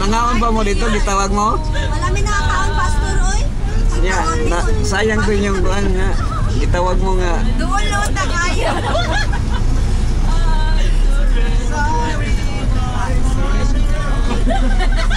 Nangaon pa mo dito, gitawag mo? Wala may nakakaon, pastor, oy. Ya, sayang ko yung buwan nga. Gitawag mo nga. Dulo, tagayo. Sorry.